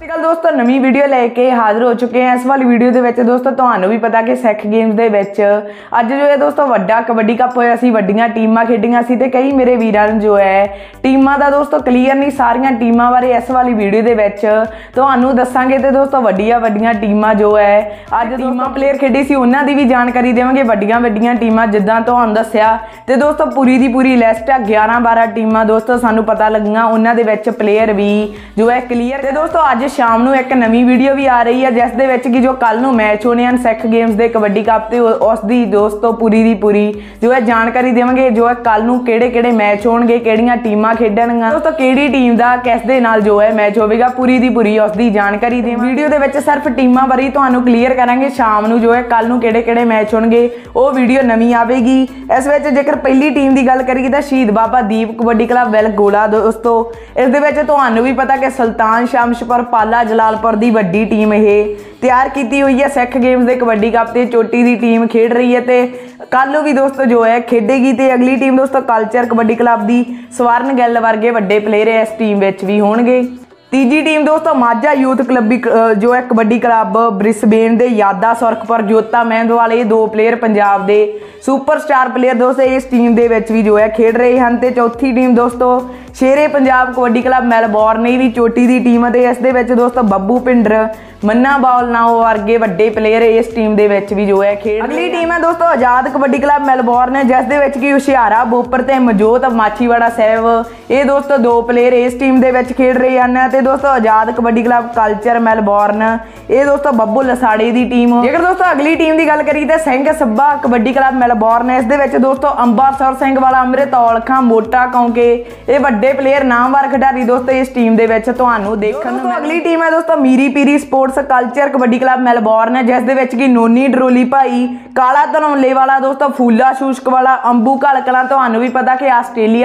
कल दोस्तों नवी वीडियो लेके हाजिर हो चुके हैं। इस वाली वीडियो के विच दोस्तों तुहानू भी पता कि सिख गेम्स दे विच अज जो है दोस्तों वड्डा कबड्डी कप होया सी, वड्डियां टीमां खेडियां सी ते कई मेरे वीरां नूं जो है टीमां दा दोस्तों क्लीयर नहीं सारियां टीमां बारे इस वाली वीडियो दे विच तुहानू दसांगे ते दोस्तों वड्डियां टीमां जो है अज टीमां प्लेयर खेडी सी उन्हां दी भी जानकारी देवांगे। वड्डियां टीमां जिद्दां तुहानू दस्सिया ते दोस्तों पूरी दी पूरी लिस्ट है 11-12 टीमां दोस्तों सानू पता लगियां, उन्हां दे विच प्लेयर भी जो है क्लीयर ते दोस्तों अज शाम नूं एक नवी वीडियो भी आ रही है जिस दे विच कि जो कल नूं मैच होने हैं सिख गेम्स दे कबड्डी कप ते उस दी दोस्तों पूरी दी पूरी जो है जानकारी देवांगे। जो है कल नूं किहड़े मैच होणगे, किहड़ियां टीमां खेडणगीਆਂ दोस्तों, किहड़ी टीम दा किस दे नाल जो है मैच होवेगा, पूरी दी पूरी उस दी जानकारी देवांगे। वीडियो दे विच सिर्फ टीमां बारे तुहानू क्लीयर करांगे। शाम नूं जो है कल नूं किहड़े मैच होणगे ਉਹ वीडियो नवी आवेगी। इस विच जेकर पहली टीम की गल करिए तो शहीद बाबा दीप कबड्डी क्लब वेलगोला दोस्तों, इस दे विच तुहानू भी पता कि सुल्तान शमशपुर पाला जलालपुर की वड्डी टीम यह तैयार की हुई है। सिख गेम्स के कबड्डी कप से चोटी की टीम खेड रही है तो कल भी दोस्तों जो है खेडेगी। तो अगली टीम दोस्तों कल्चर कबड्डी क्लब की स्वर्ण गिल वर्गे वड्डे प्लेयर इस टीम विच भी होणगे। तीजी टीम दोस्तों माझा यूथ क्लब जो है कबड्डी क्लब ब्रिसबेन के यादा सुरखपुर जोता मेहंद वाले दो प्लेयर पंजाब के सुपरस्टार प्लेयर दोस्तों इस टीम के भी जो है खेड रहे हैं। तो चौथी टीम दोस्तों शेरे पंजाब कबड्डी क्लब मैलबॉर्न भी चोटी की टीम है। इस दोस्तों बब्बू भिंडर मन्ना बाल नाओ वर्गे वड्डे प्लेयर इस टीम के भी जो है खेड। अगली टीम है दोस्तों आजाद कबड्डी क्लब मैलबॉर्न जिस कि हुशियारा बोपर ते मजोत माछीवाड़ा साहब ये दोस्तों दो प्लेयर इस टीम के खेड रहे हैं। तो दोस्तों Azad kabaddi club culture Melbourne ये दोस्तों बब्बू लसाड़े की टीम। जेकर दोस्तों अगली टीम की गल करिए तो सिंह सब्बा कबड्डी क्लब मैलबॉर्न इस दोस्तों अंबासर सिंह वाला अमृत औलखा मोटा कौंके ये वड्डे प्लेयर नामवर खिडारी दोस्तों इस टीम के देखने। अगली टीम है दोस्तों Miri Piri sports culture kabaddi club Melbourne जिस कि नोनी डरोली भाई काला धनौले वाला दोस्तों फूला शूशक वाला अंबू घलकला तुहानू भी पता कि आस्ट्रेलिया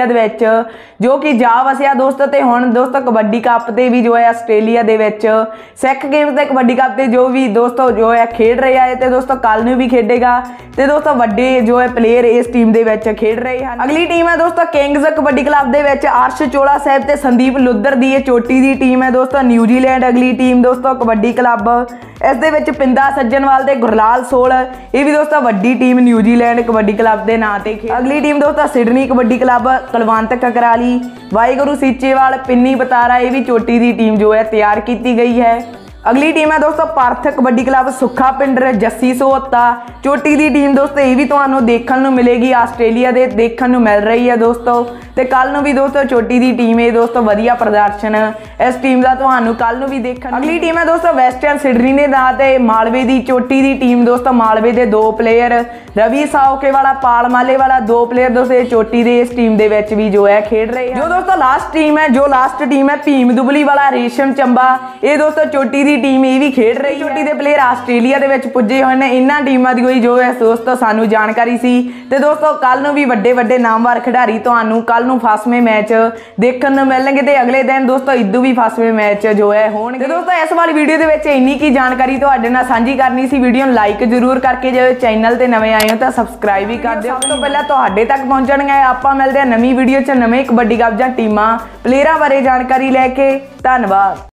जो कि जा वसिया दोस्तों। तो हुण दोस्तों कबड्डी कप से भी जो है आस्ट्रेलिया के सिख गेम्स के कबड्डी कप से जो भी दोस्तों जो है खेड रहा है तो दोस्तों कल नूं भी खेडेगा। तो दोस्तों वड्डे जो है प्लेयर इस टीम के खेड रहे हैं। अगली टीम है दोस्तों किंग्स कबड्डी क्लब के अर्श चोला साहब ते संदीप लुद्धर दी चोटी की टीम है दोस्तों न्यूजीलैंड। अगली टीम दोस्तों कबड्डी क्लब इस पिंदा सज्जनवाल ते गुरलाल सोल ये भी दोस्तों वड्डी टीम न्यूजीलैंड कबड्डी क्लब के नाम से खेड। अगली टीम दोस्तों सिडनी कबड्डी क्लब कलवंत ककराली वाहिगुरु सीचेवाल पिन्नी बतारा ये भी चोटी की टीम जो है तैयार की गई है। अगली टीम है दोस्तों पार्थ कबड्डी क्लब सुखा पिंडर जस्सी सोहता चोटी की टीम दोस्तों ये भी तुहानू देखने को मिलेगी, आस्ट्रेलिया के देखने को मिल रही है दोस्तों। तो कल भी दोस्तों चोटी की टीम है दोस्तों वधिया प्रदर्शन इस टीम का तुहानू कल भी देखने। अगली टीम है दोस्तों वेस्टर्न सिडनी के नाम से मालवे की चोटी की टीम दोस्तों मालवे के दो प्लेयर रवि साओके वाला पाल माले वाला दो प्लेयर दोस्तों चोटी के इस टीम के भी जो है खेड रहे हैं। जो दोस्तों लास्ट टीम है भीम दुबली वाला रेशम चंबा ये दोस्तों चोटी की टीम ये भी खेड रही। चोटी के प्लेयर आस्ट्रेलिया के पुजे हुए हैं। इन्होंने टीमों की कोई जो है दोस्तों सानू जानकारी सी। तो दोस्तों कल भी वड्डे नामवर खिडारी तुहानू कल फसवें मैच देखने मिलेंगे। तो अगले दिन दोस्तों इदू भी फसवें मैच जो है होणगे। तो दोस्तों इस वाली वीडियो के इन्नी की जानकारी तुहाडे नाल साझी करनी सी। वीडियो लाइक जरूर करके जो चैनल ते नवे आए हो तो सबसक्राइब भी कर दिओ। सब तो पहला तुहाडे तक पहुंचणगे आपां मिलदे नवीं वीडियो च नवे कबड्डी कप जां टीमां प्लेयरां बारे जानकारी लैके। धन्नवाद।